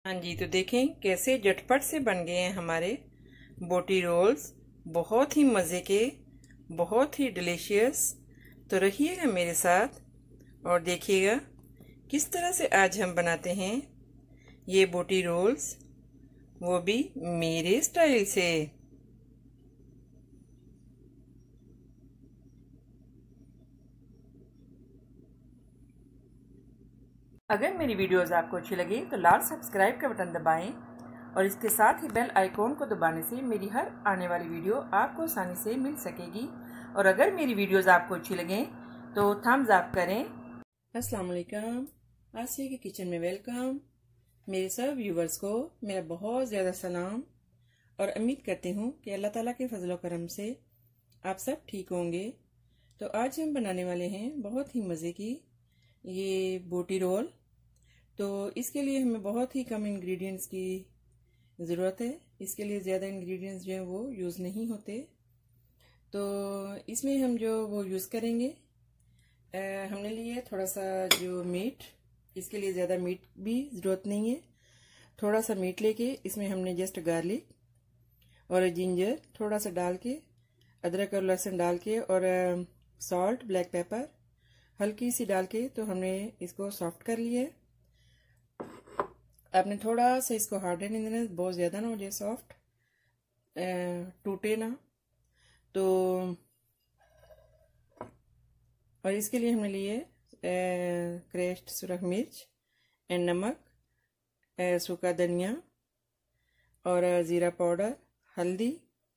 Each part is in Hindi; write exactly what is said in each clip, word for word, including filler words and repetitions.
हाँ जी, तो देखें कैसे झटपट से बन गए हैं हमारे बोटी रोल्स। बहुत ही मज़े के, बहुत ही डिलीशियस। तो रहिएगा मेरे साथ और देखिएगा किस तरह से आज हम बनाते हैं ये बोटी रोल्स, वो भी मेरे स्टाइल से। अगर मेरी वीडियोस आपको अच्छी लगे तो लाल सब्सक्राइब का बटन दबाएं और इसके साथ ही बेल आइकॉन को दबाने से मेरी हर आने वाली वीडियो आपको आसानी से मिल सकेगी। और अगर मेरी वीडियोस आपको अच्छी लगें तो थम्स अप करें। अस्सलाम वालेकुम, आसिया के किचन में वेलकम। मेरे सब व्यूवर्स को मेरा बहुत ज़्यादा सलाम और उम्मीद करती हूँ कि अल्लाह ताला के फजल करम से आप सब ठीक होंगे। तो आज हम बनाने वाले हैं बहुत ही मज़े की ये बोटी रोल। तो इसके लिए हमें बहुत ही कम इंग्रेडिएंट्स की ज़रूरत है। इसके लिए ज़्यादा इंग्रेडिएंट्स जो हैं वो यूज़ नहीं होते। तो इसमें हम जो वो यूज़ करेंगे, आ, हमने लिए थोड़ा सा जो मीट। इसके लिए ज़्यादा मीट भी ज़रूरत नहीं है। थोड़ा सा मीट लेके इसमें हमने जस्ट गार्लिक और जिंजर थोड़ा सा डाल के, अदरक और लहसुन डाल के और सॉल्ट, ब्लैक पेपर हल्की सी डाल के तो हमने इसको सॉफ्ट कर लिया है। आपने थोड़ा सा इसको हार्डन नहीं देना, बहुत ज़्यादा ना हो जाए सॉफ्ट, टूटे ना। तो और इसके लिए हमने लिए क्रैश्ड सुरख मिर्च एंड नमक, सूखा धनिया और ज़ीरा पाउडर, हल्दी।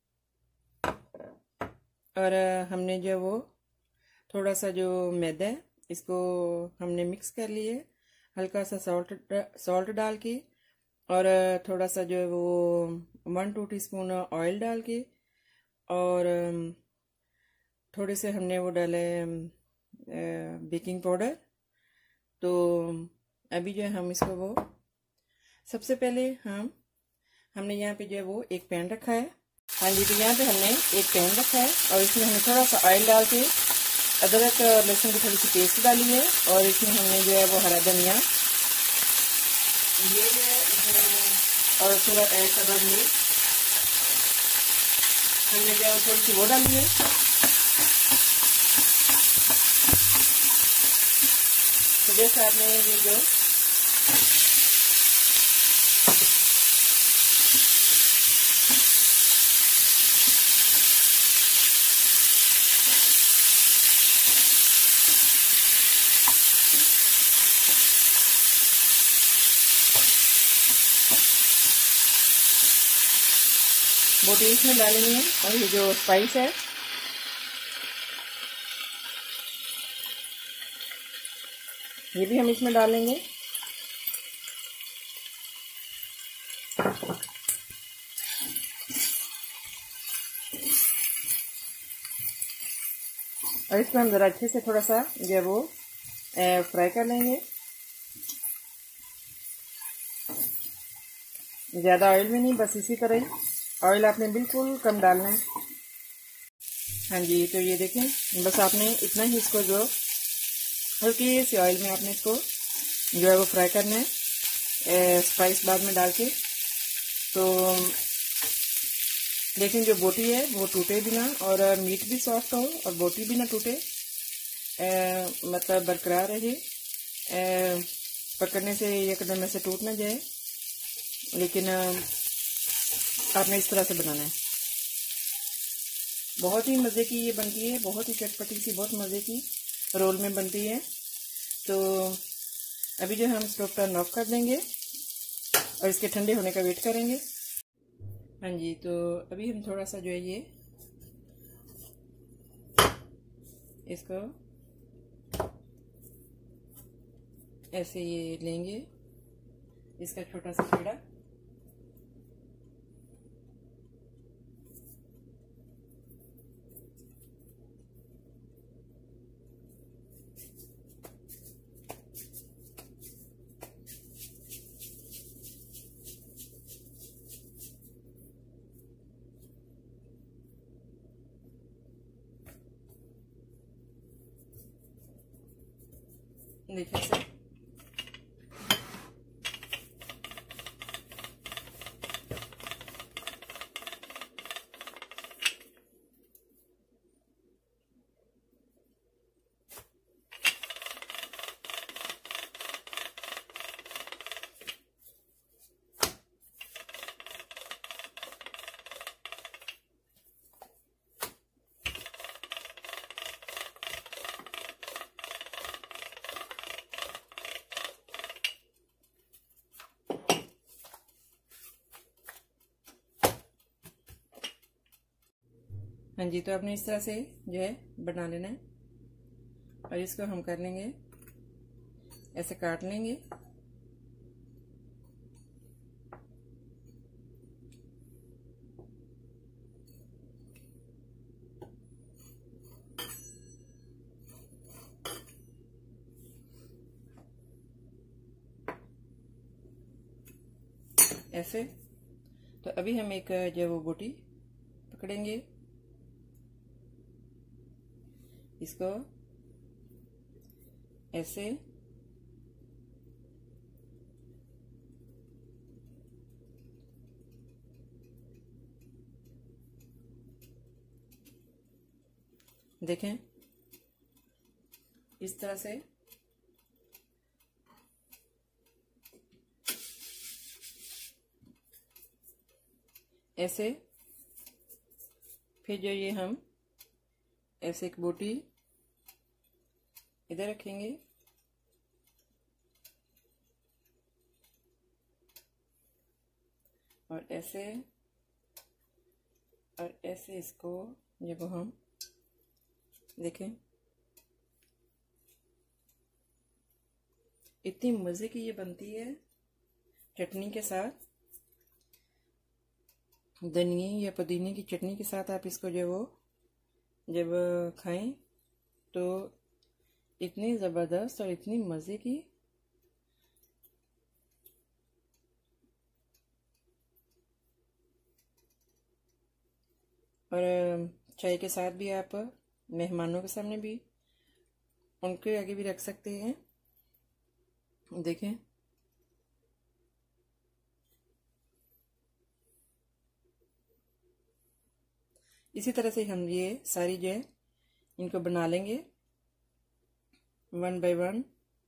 और हमने जो वो थोड़ा सा जो मैदा है इसको हमने मिक्स कर लिए, हल्का सा सॉल्ट सॉल्ट डाल के और थोड़ा सा जो है वो वन टू टीस्पून ऑयल डाल के और थोड़े से हमने वो डाले बेकिंग पाउडर। तो अभी जो है हम इसको वो सबसे पहले हम हमने यहाँ पे जो है वो एक पैन रखा है। हाँ जी, तो यहाँ पे हमने एक पैन रखा है और इसमें हमने थोड़ा सा ऑयल डाल के अदरक और लहसुन की थोड़ी सी पेस्ट डाली है और इसमें हमने जो है वो हरा धनिया ये जो है इसमें और थोड़ा ऐड कर मिर्च हमने जो है थोड़ी सी वो डाली है। तो जैसे आपने ये जो बोटी इसमें डालेंगे और ये जो स्पाइस है ये भी हम इसमें डालेंगे। और इसको हम ज़रा अच्छे से थोड़ा सा जो है वो फ्राई कर लेंगे। ज़्यादा ऑयल में नहीं, बस इसी तरह ही ऑयल आपने बिल्कुल कम डालना है। हाँ जी, तो ये देखें, बस आपने इतना ही इसको जो हल्की सी ऑयल में आपने इसको जो है वो फ्राई करना है, स्पाइस बाद में डाल के। तो लेकिन जो बोटी है वो टूटे भी ना और मीट भी सॉफ्ट हो और बोटी भी ना टूटे, ए, मतलब बरकरार रहे, पकड़ने से एकदम में से टूट ना जाए। लेकिन आपने इस तरह से बनाना है। बहुत ही मज़े की ये बनती है, बहुत ही चटपटी सी, बहुत मज़े की रोल में बनती है। तो अभी जो हम स्टोव पर ऑफ कर देंगे और इसके ठंडे होने का वेट करेंगे। हाँ जी, तो अभी हम थोड़ा सा जो है ये इसको ऐसे ये लेंगे, इसका छोटा सा पेड़ा देखिए सर, हाँ जी, तो आपने इस तरह से जो है बना लेना है और इसको हम कर लेंगे, ऐसे काट लेंगे। ऐसे। तो अभी हम एक जो वो बोटी पकड़ेंगे, इसको ऐसे देखें, इस तरह से ऐसे। फिर जो ये हम ऐसे एक बोटी इधर रखेंगे और ऐसे और ऐसे इसको जब हम देखें, इतनी मज़े की ये बनती है चटनी के साथ, धनिए या पुदीने की चटनी के साथ। आप इसको जो वो जब खाएं तो इतनी ज़बरदस्त और इतनी मज़े की। और चाय के साथ भी, आप मेहमानों के सामने भी, उनके आगे भी रख सकते हैं। देखें, इसी तरह से हम ये सारी जो है इनको बना लेंगे वन बाय वन।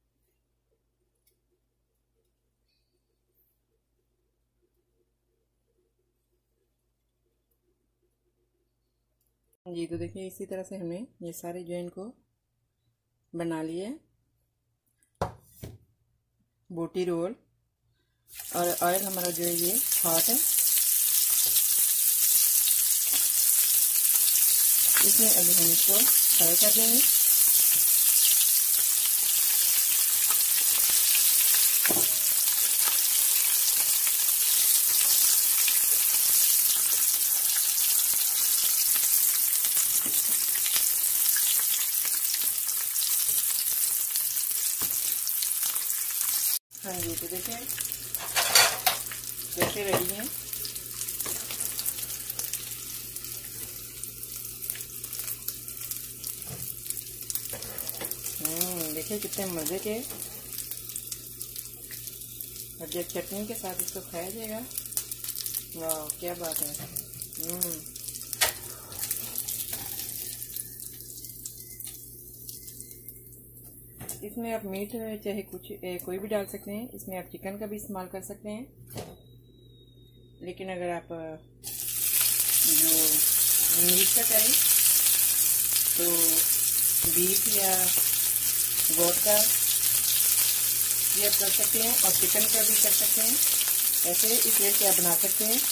जी, तो देखिए इसी तरह से हमने ये सारे जो इनको बना लिए, बोटी रोल। और ऑयल हमारा जो है ये हॉट है, इसमें अभी हम इसको फ्राई कर लेंगे। हाँ जी, तो देखिए कैसे रेडी हैं। हम्म देखिए कितने मज़े के। और जब चटनी के साथ इसको खाया जाएगा, वाह क्या बात है। हम्म इसमें आप मीट चाहे कुछ ए, कोई भी डाल सकते हैं। इसमें आप चिकन का भी इस्तेमाल कर सकते हैं, लेकिन अगर आप जो मीट का करें तो बीफ या गोट का भी आप कर सकते हैं और चिकन का भी कर सकते हैं। ऐसे इस वे से आप बना सकते हैं।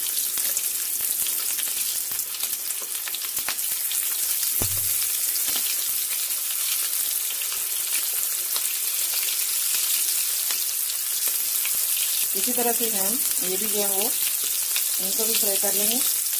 इसी तरह से हम ये भी जो है वो इनको भी फ्राई कर लेंगे।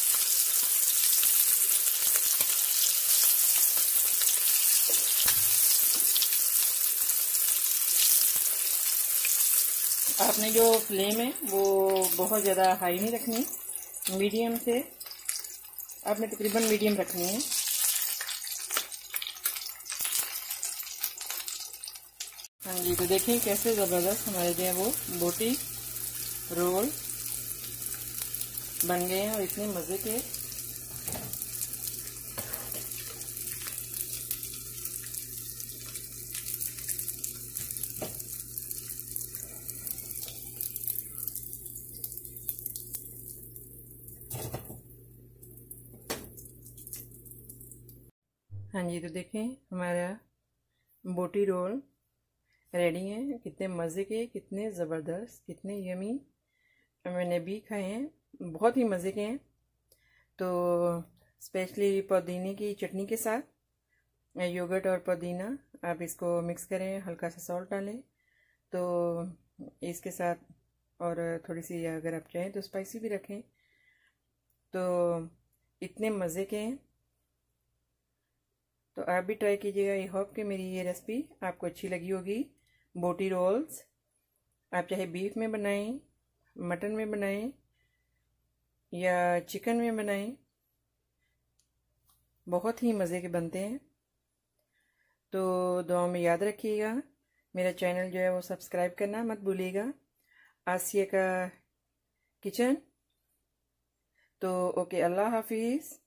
आपने जो फ्लेम है वो बहुत ज़्यादा हाई नहीं रखनी, मीडियम से आपने तकरीबन मीडियम रखनी है। हाँ जी, तो देखिए कैसे ज़बरदस्त हमारे जो है वो बोटी रोल बन गए हैं और इतने मज़े के। हाँ जी, तो देखें हमारा बोटी रोल रेडी है। कितने मज़े के, कितने ज़बरदस्त, कितने यमी। मैंने भी खाए हैं, बहुत ही मज़े के हैं। तो स्पेशली पुदीने की चटनी के साथ। योगर्ट और पुदीना आप इसको मिक्स करें, हल्का सा सॉल्ट डालें तो इसके साथ, और थोड़ी सी अगर आप चाहें तो स्पाइसी भी रखें, तो इतने मज़े के हैं। तो आप भी ट्राई कीजिएगा। आई होप कि मेरी ये रेसिपी आपको अच्छी लगी होगी। बोटी रोल्स आप चाहे बीफ में बनाएं, मटन में बनाएं या चिकन में बनाएं, बहुत ही मज़े के बनते हैं। तो दुआ में याद रखिएगा। मेरा चैनल जो है वो सब्सक्राइब करना मत भूलिएगा, आसिया का किचन। तो ओके, अल्लाह हाफिज़।